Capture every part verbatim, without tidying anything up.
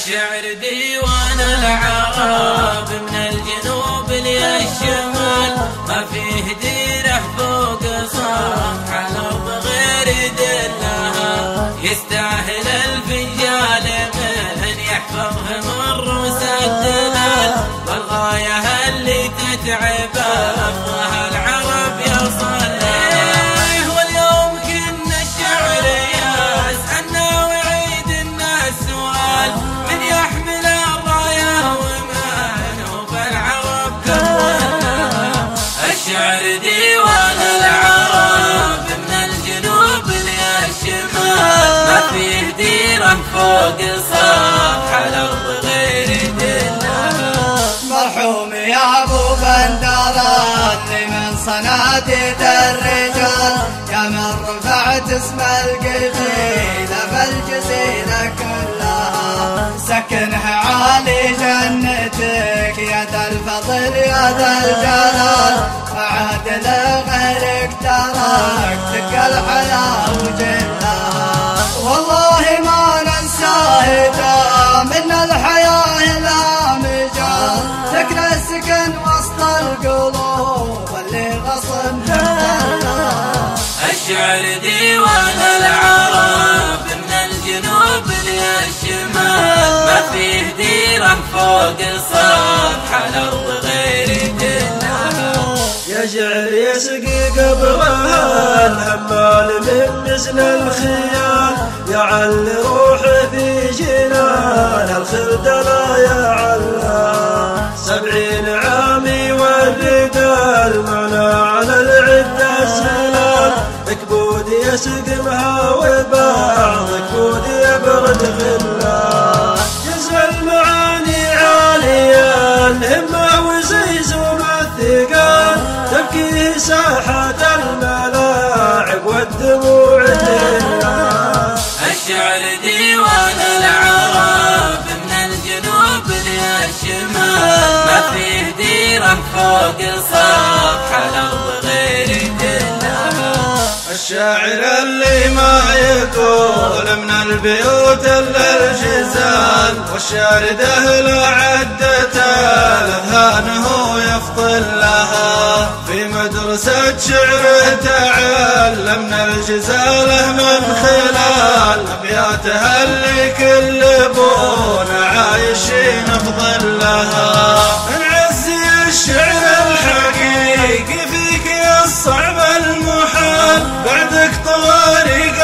الشعر ديوان العرب من الجنوب للشمال، ما فيه ديره فوق صفحة الأرض غير دلها، يستاهل الفنجال من يحفظه من رؤوس الدلال، والغاية اللي تتعب أفضل العرب يوصل لها. واليوم كنا الشعر يسألنا ويعيد الناس سؤال، من يحمل الراية ومن هو بالعرب كونها. الشعر ديوان العرب من الجنوب للشمال، ما فيه ديره فوق سطح الأرض غير دلها. مرحوم يا ابو بندرات لمن صناديد الرجال، يا من رفعت اسم القبيله بالجزيره كلها، سكنها عالي جنتك يا ذا الفضل يا ذا الجلال، عاد لغيرك تركتك الحياه وجلها، والله ما ننساه من الحياه لا مجال، سكن السكن وسط القلوب اللي غصن جمالها. الشعر ديوان العرب من الجنوب للشمال، ما فيه ديره فوق سطح الأرض غير دلها. يا شعر يسقي قبرها الحمال من مثل الخيال، يعل روحه في جنان الخلد لا يعلى، سبعين عامي والرجال معنا على العدة السلال، كبود يسقمها وبعض كبود يبرد خلال، جزء المعاني عالية الهمة وزيزوم الثقال، تبكيه ساحة الملاعب والدموع تهلال. الشعر ديوان العرب من الجنوب للشمال، ما فيه ديره فوق سطح الأرض غير دلها. الشاعر اللي ما يقول من البيوت الا الجزال، والشارده لعدة الاذهان هو يفضل لها، في مدرسة شعره تعلمنا الجزاله من خلال ابياتها اللي كل بونا عايشين بظلها. نعزي الشعر الحقيقي فيك يا الصعب المحال، بعدك طوارق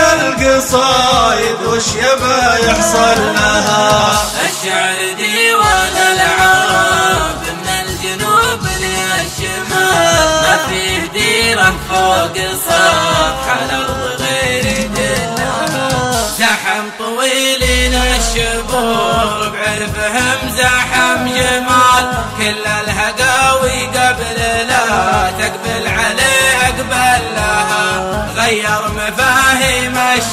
القصايد وش يبا يحصل لها. الشعر ديوان العرب من الجنوب للشمال، ما فيه ديره فوق سطح الأرض غير دلها. زحم طويل الشبور بعرفهم زحم جمال، كل الهقاوي قبل لا تقبل عليه اقبل لها، غير مفاهيم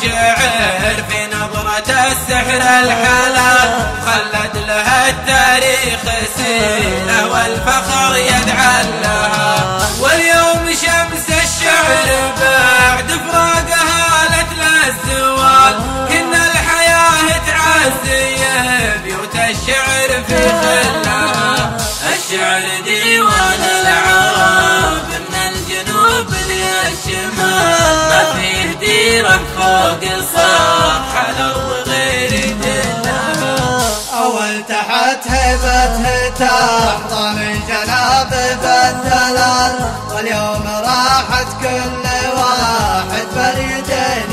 الشعر في نظرة السحر الحلال، خلد لها التاريخ سيرة والفخر يدعى لها. واليوم شمس الشعر بعد فراقها لتلا الزوال، كنا الحياة تعزي بيوت الشعر في خلها. الشعر ديوان العرب من الجنوب للشمال، ما فيه ديره فوق سطح الأرض غير دلها. أول تحت هيبته تحظى من جناب الدلال، واليوم راحت كل واحد باليدين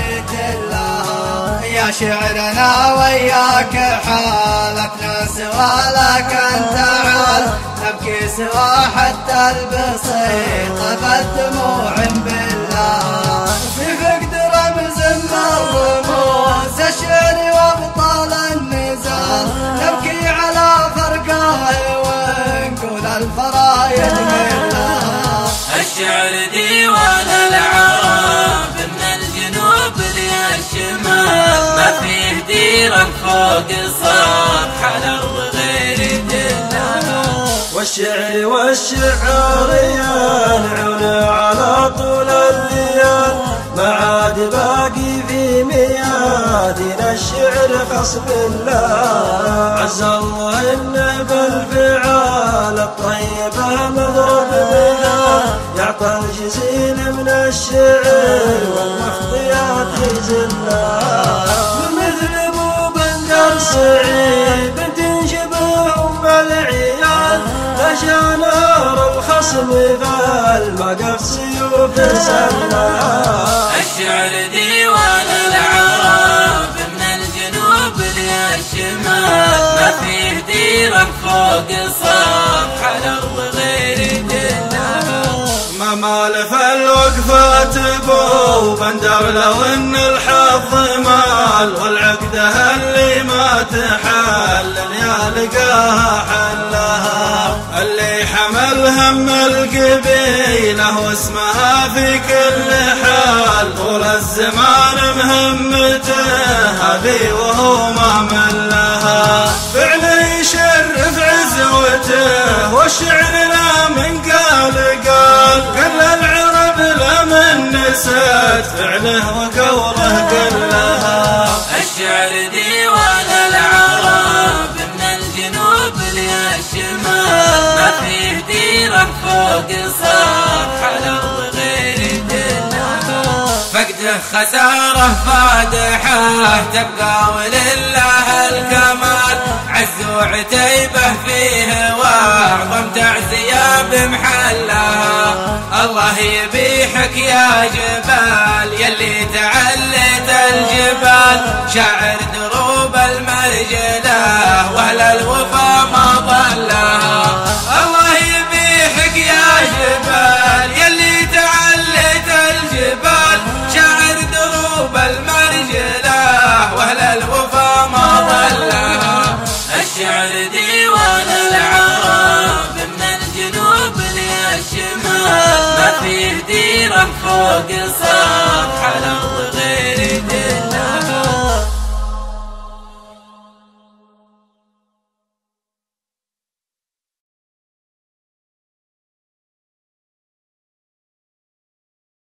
دلها، يا شعرنا وياك حالتنا سوا لكن تعال، نبكي سوا حتى البسيطة بالدموع بالله، في فقد رمز من الرموز الشعر وابطال النزال، نبكي على فرقاه ونقول الفرايد منها. الشعر ديوان العرب من الجنوب للشمال، ما فيه ديره فوق سطح الأرض غير دلها. والشعر والشعار ينعون على طول الليال، ما عاد باقي في ميادين الشعر خصم الله. عز الله إن بالفعال الطيبة مضرب بها، يعطى الجزيل من الشعر والمخطيات يزلها. مثل ابو بندر سعيد بنت شبه ام العيال، غشا نار الخصم فالمقف سيوف سلها. الشعر ديوان العرب من الجنوب للشمال، ما فيه ديره فوق صفح الارض غير جنها. ما مالف الوقفات ابو بندر لو ان الحظ مال، والعقده اللي ما تحل يا لقاها حلها. اللي حمل هم القبيله واسمها في كل حال، طول الزمان مهمته هذه وهو ما ملها. فعله يشرف عزوته والشعر لا من قال قال، كل العرب لمن نسيت فعله وقوله كلها. الشعر ديوان العرب من الجنوب للشمال، ما فيه ديره فوق سطح الارض غير جنها. فقده خساره فادحه تبقى ولله الكمال، عز وعتيبه فيه واعظم تعزيه بمحلها. الله يبيحك يا جبال يلي تعلت الجبال، شاعر دروب المرجله واهل الوفا ما ضلها. الله يبيحك يا جبال يلي تعلت الجبال، شاعر دروب المرجله واهل الوفا ما ضلها. الشعر ديوان العرب من الجنوب للشمال، ما فيه ديره فوق سطح الارض